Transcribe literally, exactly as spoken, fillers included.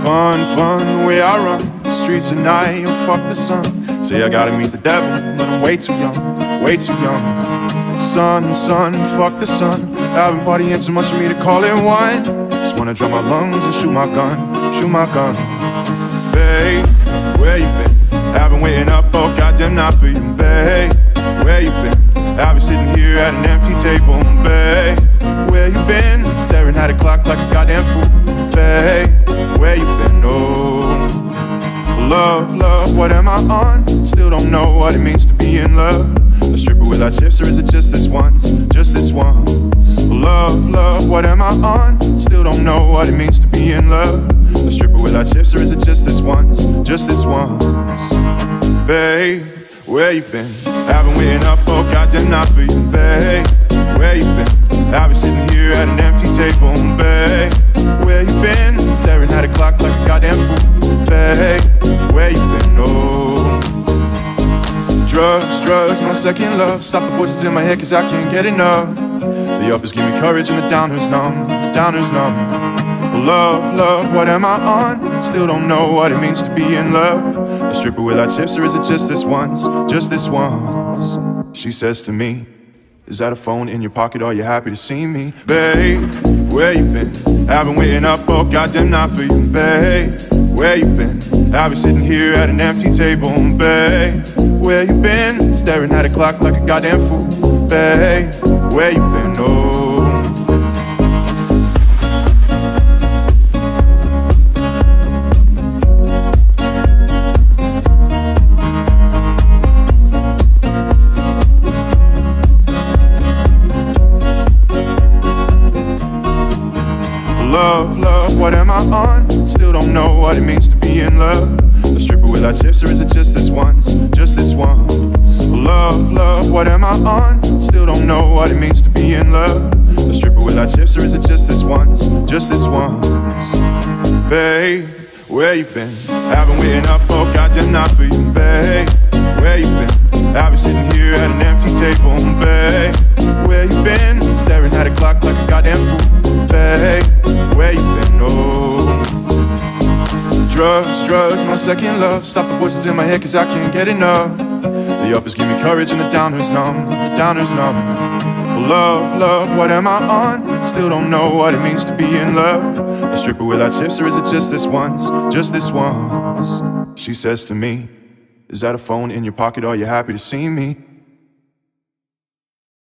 Fun, fun, the way I run the streets at night and fuck the sun. Say I gotta meet the devil, but I'm way too young, way too young. Sun, sun, fuck the sun. I've been partying so much of me to call it one. Just wanna drum my lungs and shoot my gun, shoot my gun. Babe, where you been? I've been waiting up all goddamn night for you, babe. Where you been? I've been sitting here at an empty table, babe. Where you been? Staring at a clock like a goddamn fool, babe. Where you been? Oh, love, love, what am I on? Still don't know what it means to be in love. A stripper without tips, or is it just this once? Just this once. Love, love, what am I on? Still don't know what it means to be in love. A stripper without tips, or is it just this once? Just this once. Babe, where you been? I've been waiting up all goddamn night for you, babe. Where you been? I've been sitting here at an empty table, babe. Where you been? Staring at a clock like a goddamn fool, babe. Where you been? Oh, drugs, drugs, my second love. Stop the voices in my head cause I can't get enough. The uppers give me courage and the downers numb, the downers numb. Love, love, what am I on? Still don't know what it means to be in love. A stripper without tips, or is it just this once? Just this once. She says to me, is that a phone in your pocket? Are you happy to see me? Babe, where you been? I've been waiting up all goddamn night for you, babe. Where you been? I've been sitting here at an empty table, babe. Where you been? Staring at a clock like a goddamn fool, babe. Where you been? Oh, love, love, what am I on? Still don't know what it means to be in love. A stripper without tips, or is it just this once? Just this once. Love, love, what am I on? Still don't know what it means to be in love. A stripper without tips, or is it just this once? Just this once. Babe, where you been? I've been waiting up all goddamn night for you, babe. Where you been? I've been sitting here at an empty table, babe. Where you been? Staring at a clock like a goddamn fool, babe. Where you been? Oh, drugs, drugs, my second love. Stop the voices in my head cause I can't get enough. The uppers give me courage and the downers numb, the downers numb. Love, love, what am I on? Still don't know what it means to be in love. A stripper without tips, or is it just this once? Just this once. She says to me, is that a phone in your pocket? Are you happy to see me?